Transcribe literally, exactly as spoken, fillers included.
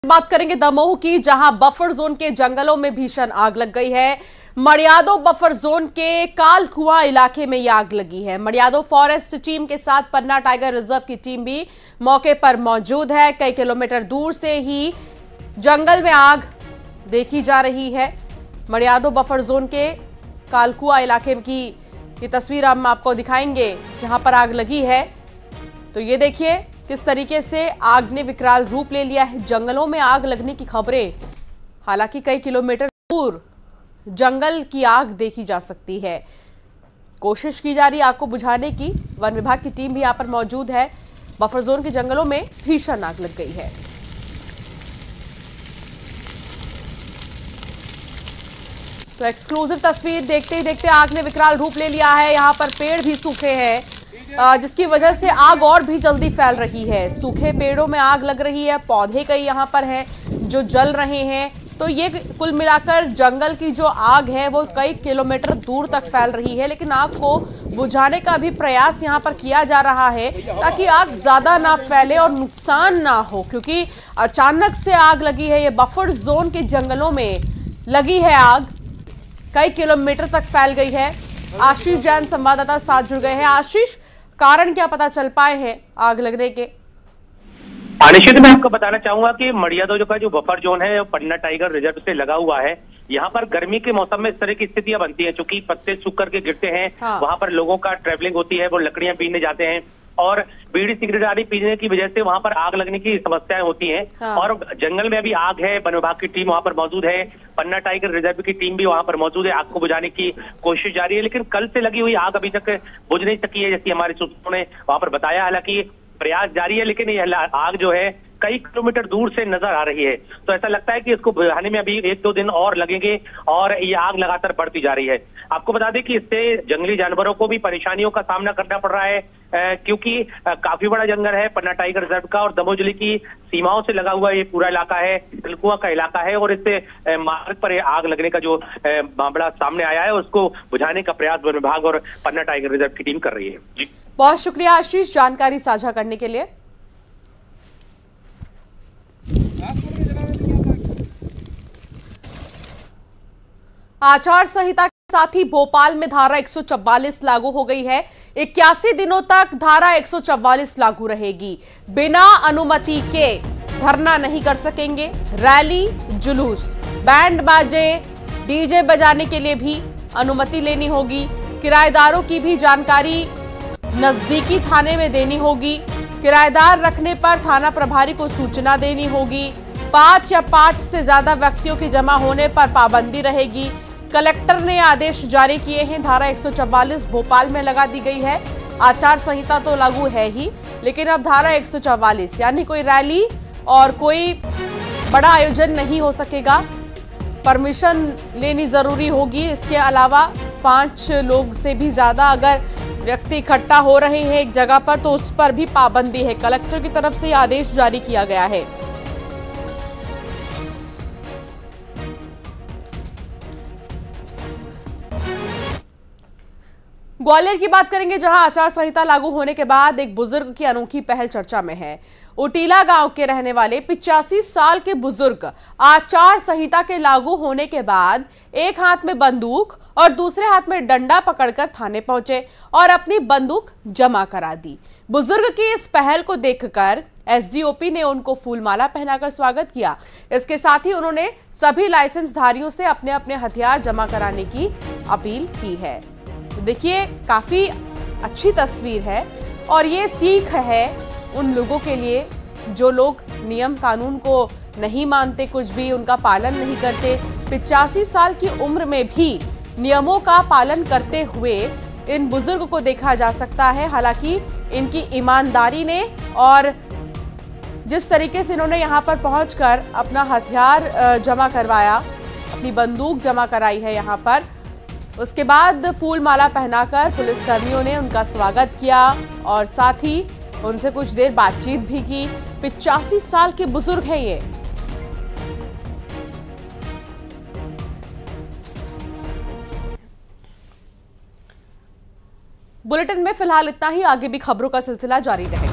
बात करेंगे दमोह की, जहां बफर जोन के जंगलों में भीषण आग लग गई है। मड़ियादो बफर जोन के कालकुआं इलाके में यह आग लगी है। मड़ियादो फॉरेस्ट टीम के साथ पन्ना टाइगर रिजर्व की टीम भी मौके पर मौजूद है। कई किलोमीटर दूर से ही जंगल में आग देखी जा रही है। मड़ियादो बफर जोन के कालकुआं इलाके की ये तस्वीर हम आपको दिखाएंगे जहां पर आग लगी है। तो ये देखिए किस तरीके से आग ने विकराल रूप ले लिया है। जंगलों में आग लगने की खबरें, हालांकि कई किलोमीटर दूर जंगल की आग देखी जा सकती है। कोशिश की जा रही है आग को बुझाने की। वन विभाग की टीम भी यहां पर मौजूद है। बफर जोन के जंगलों में भीषण आग लग गई है। तो एक्सक्लूसिव तस्वीर देखते ही देखते आग ने विकराल रूप ले लिया है। यहां पर पेड़ भी सूखे हैं, जिसकी वजह से आग और भी जल्दी फैल रही है। सूखे पेड़ों में आग लग रही है, पौधे कई यहां पर हैं जो जल रहे हैं। तो ये कुल मिलाकर जंगल की जो आग है वो कई किलोमीटर दूर तक फैल रही है। लेकिन आग को बुझाने का भी प्रयास यहां पर किया जा रहा है ताकि आग ज्यादा ना फैले और नुकसान ना हो, क्योंकि अचानक से आग लगी है। ये बफर जोन के जंगलों में लगी है आग, कई किलोमीटर तक फैल गई है। आशीष जैन संवाददाता साथ जुड़ गए हैं। आशीष, कारण क्या पता चल पाए हैं आग लगने के? निश्चित मैं आपको बताना चाहूंगा कि मड़ियादो जो का जो बफर जोन है पन्ना टाइगर रिजर्व से लगा हुआ है। यहाँ पर गर्मी के मौसम में इस तरह की स्थितियां बनती हैं, चूंकि पत्ते सूख करके गिरते हैं। हाँ। वहां पर लोगों का ट्रेवलिंग होती है, वो लकड़ियां बीनने जाते हैं और बीड़ी सिगरेट आदि पीने की वजह से वहां पर आग लगने की समस्याएं होती हैं। हाँ। और जंगल में अभी आग है, वन विभाग की टीम वहां पर मौजूद है, पन्ना टाइगर रिजर्व की टीम भी वहां पर मौजूद है। आग को बुझाने की कोशिश जारी है, लेकिन कल से लगी हुई आग अभी तक बुझ नहीं सकी है, जैसे हमारे सूत्रों ने वहां पर बताया। हालांकि प्रयास जारी है, लेकिन यह आग जो है कई किलोमीटर दूर से नजर आ रही है। तो ऐसा लगता है कि इसको बुझाने में अभी एक दो दिन और लगेंगे और ये आग लगातार बढ़ती जा रही है। आपको बता दें कि इससे जंगली जानवरों को भी परेशानियों का सामना करना पड़ रहा है, क्योंकि काफी बड़ा जंगल है पन्ना टाइगर रिजर्व का और दमोह जिले की सीमाओं से लगा हुआ ये पूरा इलाका है, कालकुआं का इलाका है। और इससे मार्ग पर आग लगने का जो मामला सामने आया है उसको बुझाने का प्रयास वन विभाग और पन्ना टाइगर रिजर्व की टीम कर रही है। जी, बहुत शुक्रिया आशीष जानकारी साझा करने के लिए। आचार संहिता के साथ ही भोपाल में धारा एक सौ चौवालीस लागू हो गई है। इक्यासी दिनों तक धारा एक सौ चौवालीस लागू रहेगी। बिना अनुमति के धरना नहीं कर सकेंगे। रैली, जुलूस, बैंड बाजे, डीजे बजाने के लिए भी अनुमति लेनी होगी। किराएदारों की भी जानकारी नजदीकी थाने में देनी होगी। किराएदार रखने पर थाना प्रभारी को सूचना देनी होगी। पांच या पांच से ज्यादा व्यक्तियों के जमा होने पर पाबंदी रहेगी। कलेक्टर ने आदेश जारी किए हैं। धारा एक सौ चौवालीस भोपाल में लगा दी गई है। आचार संहिता तो लागू है ही, लेकिन अब धारा एक सौ चौवालीस यानी कोई रैली और कोई बड़ा आयोजन नहीं हो सकेगा। परमिशन लेनी जरूरी होगी। इसके अलावा पांच लोग से भी ज्यादा अगर व्यक्ति इकट्ठा हो रहे हैं एक जगह पर तो उस पर भी पाबंदी है। कलेक्टर की तरफ से आदेश जारी किया गया है। ग्वालियर की बात करेंगे, जहां आचार संहिता लागू होने के बाद एक बुजुर्ग की अनोखी पहल चर्चा में है। उटीला गांव के रहने वाले पिचासी साल के बुजुर्ग आचार संहिता के लागू होने के बाद एक हाथ में बंदूक और दूसरे हाथ में डंडा पकड़कर थाने पहुंचे और अपनी बंदूक जमा करा दी। बुजुर्ग की इस पहल को देखकर एसडीओपी ने उनको फूलमाला पहनाकर स्वागत किया। इसके साथ ही उन्होंने सभी लाइसेंसधारियों से अपने अपने हथियार जमा कराने की अपील की है। तो देखिए काफी अच्छी तस्वीर है और ये सीख है उन लोगों के लिए जो लोग नियम कानून को नहीं मानते, कुछ भी उनका पालन नहीं करते। पिचासी साल की उम्र में भी नियमों का पालन करते हुए इन बुजुर्ग को देखा जा सकता है। हालांकि इनकी ईमानदारी ने और जिस तरीके से इन्होंने यहाँ पर पहुंचकर अपना हथियार जमा करवाया, अपनी बंदूक जमा कराई है यहाँ पर, उसके बाद फूल माला पहनाकर पुलिसकर्मियों ने उनका स्वागत किया और साथ ही उनसे कुछ देर बातचीत भी की। पिचासी साल के बुजुर्ग हैं ये। बुलेटिन में फिलहाल इतना ही। आगे भी खबरों का सिलसिला जारी रहेगा।